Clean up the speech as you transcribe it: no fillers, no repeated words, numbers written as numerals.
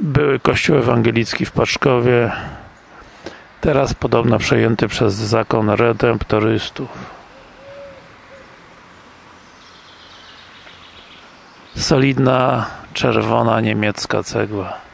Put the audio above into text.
Były kościół ewangelicki w Paczkowie, teraz podobno przejęty przez zakon redemptorystów. Solidna, czerwona niemiecka cegła.